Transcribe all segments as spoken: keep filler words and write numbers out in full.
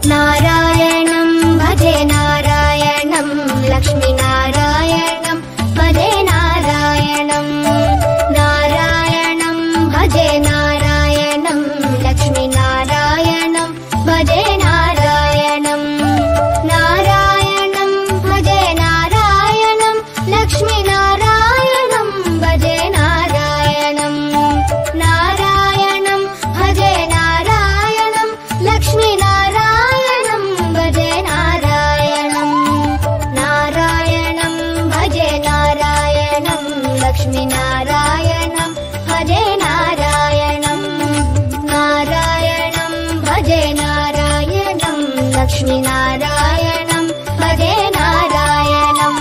नारायणं भजे नारायणं लक्ष्मीनारायणं भजे नारायणं नारायणं भजे नारायणं लक्ष्मीनारायणं भजे नारायणं नारायणं भजे नारायणं लक्ष्मीनारायणं भजे नारायणं नारायणं भजे नारायणं लक्ष्मीनारायणं भजे नारायणं नारायणं भजे नारायणं लक्ष्मीनारायणं भजे नारायणं नारायणं भजे नारायणं लक्ष्मीनारायणं भजे नारायणं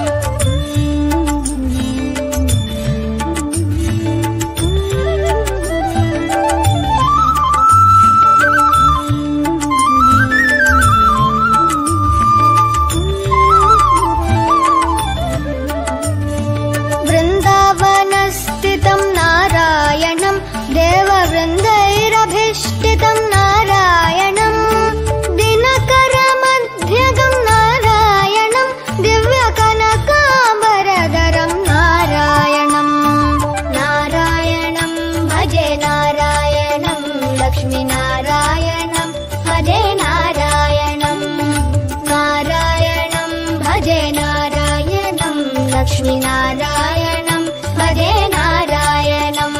वृन्दावनस्थितं नारायणं देववृन्दैरभिष्टितं नारायणं दिनकरमध्यगं नारायणं दिव्यकनकाम्बरधरं नारायणं नारायणं भजे नारायणं लक्ष्मीनारायणं भजे नारायणं नारायणं भजे नारायणं लक्ष्मीनारायणं भजे नारायणं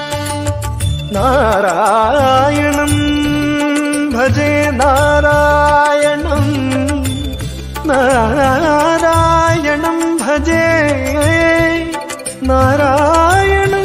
नारायणं भजे नारायणं नारायणं भजे नारायणं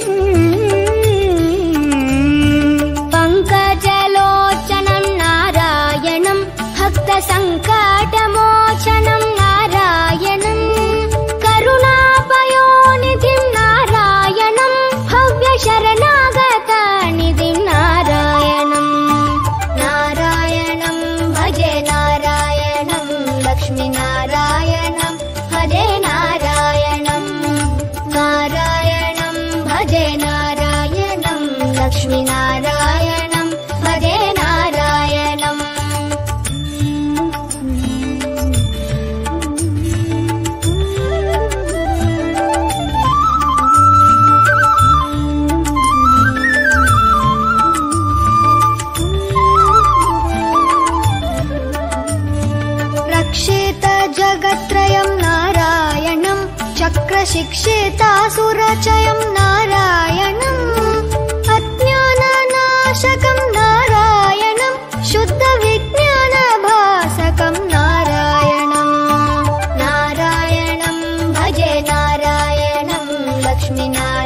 पङ्कजलोचनं नारायणं भक्तसङ्कटमोचनं नारायणं करुणापयोनिधिं नारायणं भव्यशरणागतनिधिं नारायणं नारायणं भजे नारायणं लक्ष्मीनारायणं भजे नारायणं नारायणं भजे नारायणं लक्ष्मीनारायणं भजे नारायणं रक्षित जगत्त्रयं नारायणं चक्रशिक्षितासुरचयं नारायणं अज्ञाननाशकं नारायणं शुद्धविज्ञानभासकं नारायणं नारायणं भजे नारायणं लक्ष्मीनारायणं